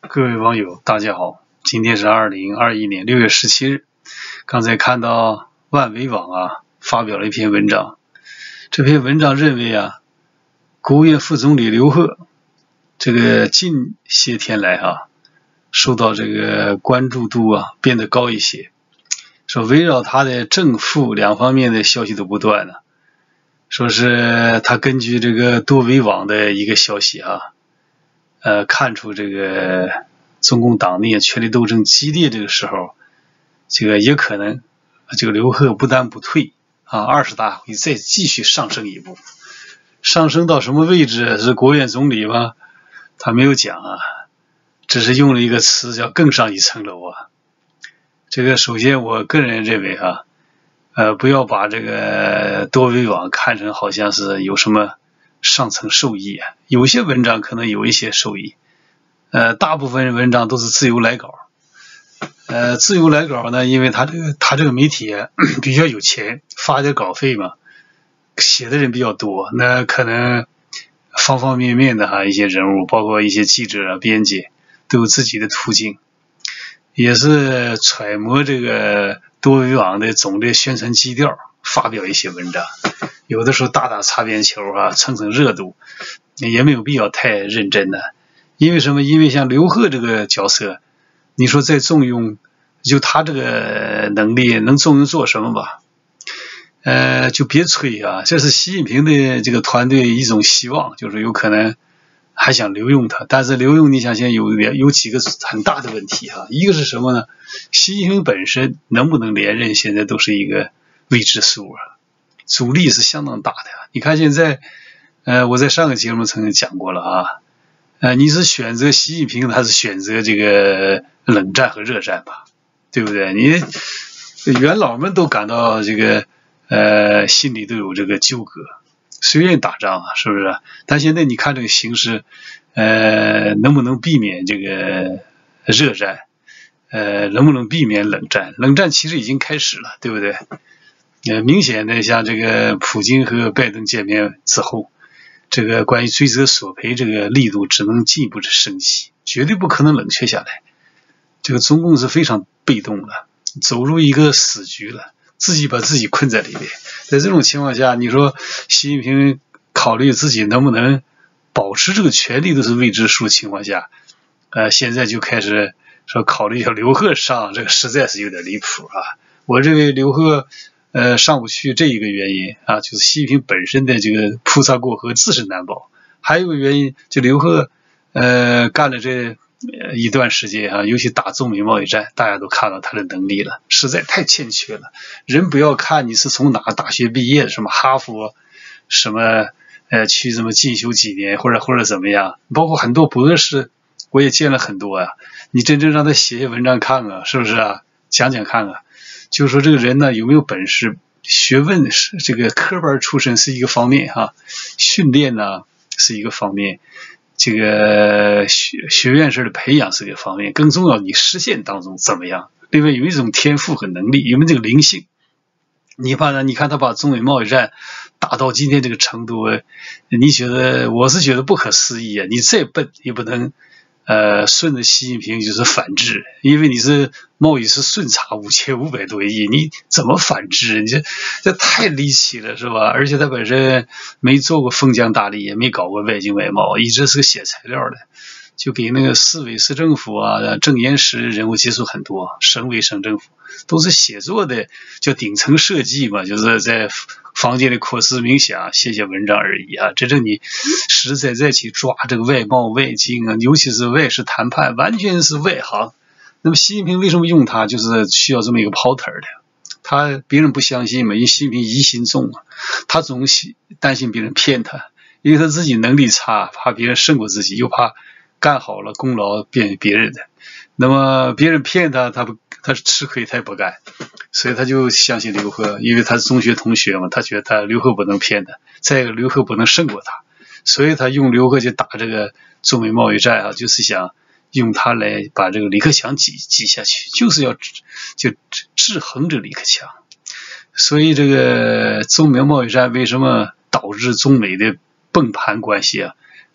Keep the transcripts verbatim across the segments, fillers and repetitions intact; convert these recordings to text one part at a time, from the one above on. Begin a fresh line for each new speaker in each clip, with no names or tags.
各位网友，大家好，今天是二零二一年六月十七日。刚才看到万维网啊发表了一篇文章，这篇文章认为啊，国务院副总理刘鹤这个近些天来啊，受到这个关注度啊变得高一些，说围绕他的正负两方面的消息都不断了，说是他根据这个多维网的一个消息啊。呃，看出这个中共党内权力斗争激烈这个时候，这个也可能这个刘鹤不但不退啊，二十大会再继续上升一步，上升到什么位置？是国务院总理吗？他没有讲啊，只是用了一个词叫更上一层楼啊。这个首先我个人认为啊，呃，不要把这个多维网看成好像是有什么上层受益啊，有些文章可能有一些受益，呃，大部分文章都是自由来稿，呃，自由来稿呢，因为他这个他这个媒体比较有钱，发点稿费嘛，写的人比较多，那可能方方面面的哈一些人物，包括一些记者啊、编辑，都有自己的途径，也是揣摩这个多维网的总的宣传基调，发表一些文章。有的时候打打擦边球啊，蹭蹭热度，也没有必要太认真的。因为什么？因为像刘鹤这个角色，你说再重用，就他这个能力能重用做什么吧？呃，就别吹啊！这是习近平的这个团队一种希望，就是有可能还想留用他，但是留用你想现在有有几个很大的问题哈、啊。一个是什么呢？习近平本身能不能连任，现在都是一个未知数啊。阻力是相当大的，你看现在，呃，我在上个节目曾经讲过了啊，呃，你是选择习近平还是选择这个冷战和热战吧，对不对？你元老们都感到这个，呃，心里都有这个纠葛，虽愿打仗啊，是不是？但现在你看这个形势，呃，能不能避免这个热战？呃，能不能避免冷战？冷战其实已经开始了，对不对？呃，明显的像这个普京和拜登见面之后，这个关于追责索赔这个力度只能进一步的升级，绝对不可能冷却下来。这个中共是非常被动了，走入一个死局了，自己把自己困在里面。在这种情况下，你说习近平考虑自己能不能保持这个权力都是未知数的情况下，呃，现在就开始说考虑要刘鹤上，这个实在是有点离谱啊！我认为刘鹤。呃，上不去这一个原因啊，就是习近平本身的这个菩萨过河自身难保。还有一个原因，就刘鹤呃干了这一段时间啊，尤其打中美贸易战，大家都看到他的能力了，实在太欠缺了。人不要看你是从哪个大学毕业，什么哈佛，什么呃去什么进修几年，或者或者怎么样，包括很多博士，我也见了很多啊。你真正让他写写文章看看，是不是啊？讲讲看看。就是说这个人呢有没有本事，学问是这个科班出身是一个方面哈、啊，训练呢是一个方面，这个学学院式的培养是一个方面，更重要你实践当中怎么样？另外有一种天赋和能力，有没有这个灵性？你把呢？你看他把中美贸易战打到今天这个程度，你觉得？我是觉得不可思议啊！你再笨也不能。呃，顺着习近平就是反制，因为你是贸易是顺差五千五百多亿，你怎么反制？你这这太离奇了，是吧？而且他本身没做过封疆大吏，也没搞过外经外贸，一直是个写材料的，就给那个市委市政府啊、政研室人物接触很多，省委省政府都是写作的，叫顶层设计嘛，就是在房间里扩思冥想，写写文章而已啊。真正你实实在在去抓这个外贸外经啊，尤其是外事谈判，完全是外行。那么习近平为什么用他，就是需要这么一个跑腿的。他别人不相信嘛，因为习近平疑心重啊，他总担心别人骗他，因为他自己能力差，怕别人胜过自己，又怕干好了功劳变别人的。那么别人骗他，他不他吃亏他也不干，所以他就相信刘鹤，因为他是中学同学嘛，他觉得他刘鹤不能骗他，再一个刘鹤不能胜过他，所以他用刘鹤去打这个中美贸易战啊，就是想用他来把这个李克强挤挤下去，就是要就制衡着李克强。所以这个中美贸易战为什么导致中美的崩盘关系啊？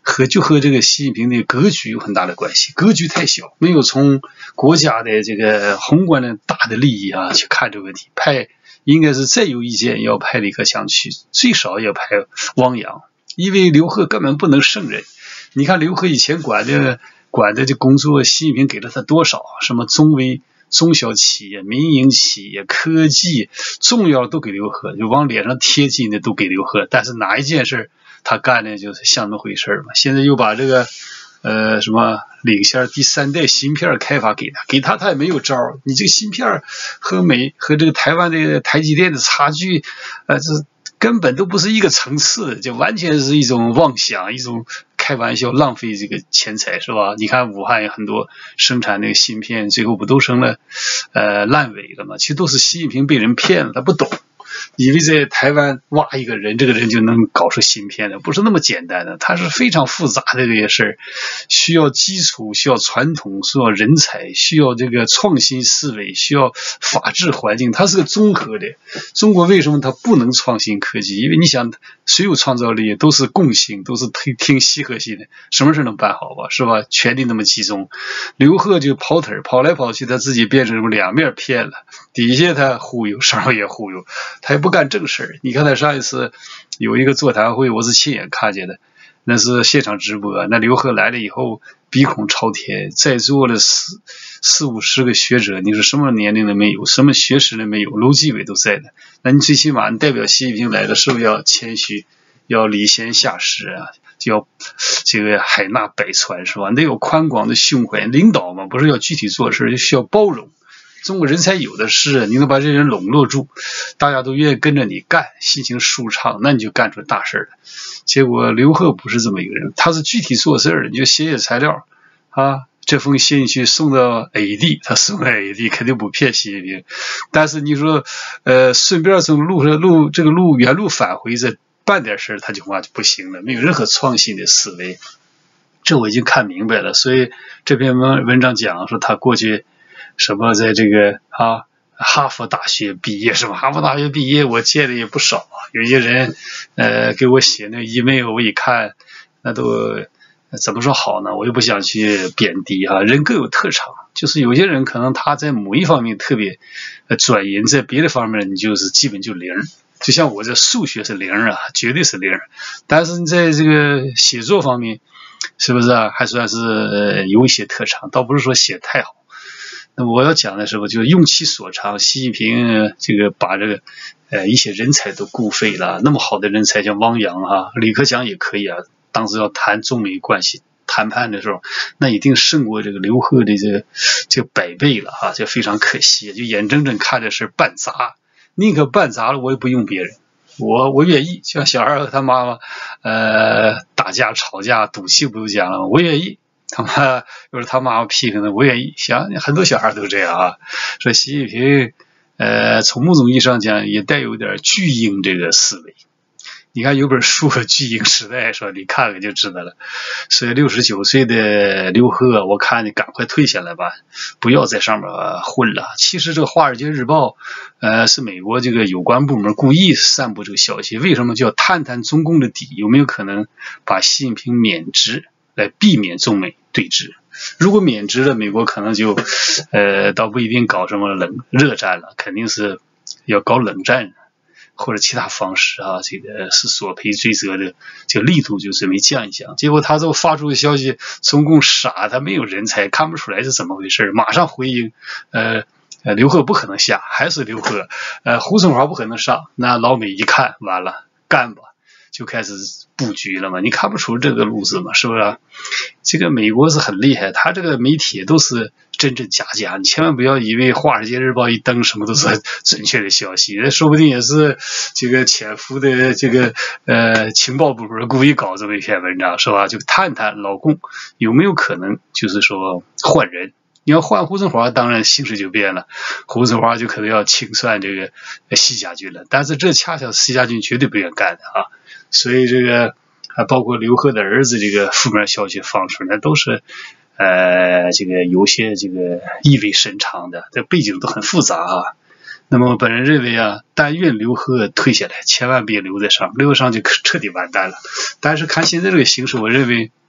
和就和这个习近平的格局有很大的关系，格局太小，没有从国家的这个宏观的大的利益啊去看这个问题。派应该是再有意见要派李克强去，最少要派汪洋，因为刘鹤根本不能胜任。你看刘鹤以前管的管的这工作，习近平给了他多少？什么中微中小企业、民营企业、科技，重要都给刘鹤，就往脸上贴金的都给刘鹤。但是哪一件事他干的就是像那么回事嘛？现在又把这个呃什么领先第三代芯片开发给他，给他他也没有招。你这个芯片和美和这个台湾的台积电的差距，呃，这根本都不是一个层次，就完全是一种妄想，一种开玩笑，浪费这个钱财，是吧？你看武汉有很多生产那个芯片，最后不都成了呃烂尾了吗？其实都是习近平被人骗了，他不懂，以为在台湾挖一个人，这个人就能搞出芯片的，不是那么简单的，它是非常复杂的这些事儿，需要基础，需要传统，需要人才，需要这个创新思维，需要法治环境，它是个综合的。中国为什么它不能创新科技？因为你想，谁有创造力，都是共性，都是听听习核心的，什么事能办好吧？是吧？权力那么集中，刘鹤就跑腿跑来跑去，他自己变成什么两面骗了，底下他忽悠，上面也忽悠。他也不干正事儿。你看他上一次有一个座谈会，我是亲眼看见的，那是现场直播。那刘鹤来了以后，鼻孔朝天，在座了四四五十个学者，你说什么年龄的没有，什么学识的没有，楼继伟都在的。那你最起码你代表习近平来了，是不是要谦虚，要礼贤下士啊？就要这个海纳百川，是吧？得有宽广的胸怀。领导嘛，不是要具体做事，就需要包容。中国人才有的是，你能把这人笼络住，大家都愿意跟着你干，心情舒畅，那你就干出大事了。结果刘鹤不是这么一个人，他是具体做事，你就写写材料啊，这封信去送到 A D， 他送到 A D 肯定不骗习近平。但是你说，呃，顺便从路上路这个路原路返回这办点事，他就话就不行了，没有任何创新的思维。这我已经看明白了，所以这篇文文章讲说他过去。什么在这个啊哈佛大学毕业是吧？哈佛大学毕业我见的也不少，有些人呃给我写那 email， 我一看那都怎么说好呢？我又不想去贬低哈，人各有特长，就是有些人可能他在某一方面特别专研，在别的方面你就是基本就零。就像我这数学是零啊，绝对是零，但是你在这个写作方面是不是啊？还算是呃有一些特长，倒不是说写太好。那我要讲的时候，就用其所长。习近平这个把这个呃一些人才都雇废了，那么好的人才像汪洋啊、李克强也可以啊。当时要谈中美关系谈判的时候，那一定胜过这个刘鹤的这个这个百倍了哈，这非常可惜，就眼睁睁看着是办砸，宁可办砸了，我也不用别人。我我愿意，像小孩和他妈妈呃打架吵架赌气不就讲了吗？我愿意。他妈要是他妈妈批评的，我愿意。想很多小孩都这样啊。说习近平，呃，从某种意义上讲，也带有点巨婴这个思维。你看有本书《巨婴时代》，说你看看就知道了。所以六十九岁的刘鹤，我看你赶快退下来吧，不要在上面混了。其实这个《华尔街日报》，呃，是美国这个有关部门故意散布这个消息，为什么叫探探中共的底？有没有可能把习近平免职？来避免中美对峙，如果免职了，美国可能就，呃，倒不一定搞什么冷热战了，肯定是要搞冷战或者其他方式啊，这个是索赔追责的这个力度就准备降一降。结果他这发出的消息，中共傻，他没有人才，看不出来是怎么回事，马上回应，呃。呃，刘鹤不可能下，还是刘鹤，呃，胡春华不可能上，那老美一看，完了，干吧。就开始布局了嘛，你看不出这个路子嘛，是不是、啊？这个美国是很厉害，他这个媒体都是真真假假，你千万不要以为《华尔街日报》一登什么都是准确的消息，那说不定也是这个潜伏的这个呃情报部门故意搞这么一篇文章，是吧？就探探老共有没有可能就是说换人。你要换胡春华，当然形势就变了，胡春华就可能要清算这个习家军了，但是这恰恰习家军绝对不愿干的啊，所以这个还包括刘鹤的儿子这个负面消息放出来，都是呃这个有些这个意味深长的，这背景都很复杂啊。那么本人认为啊，但愿刘鹤退下来，千万别留在上，留在上就彻底完蛋了。但是看现在这个形势，我认为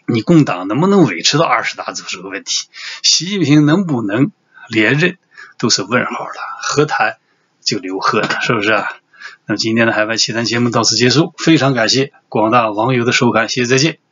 你共党能不能维持到二十大都是个问题，习近平能不能连任都是问号的，何谈就留贺呢，是不是啊？那么今天的海外奇谈节目到此结束，非常感谢广大网友的收看，谢谢，再见。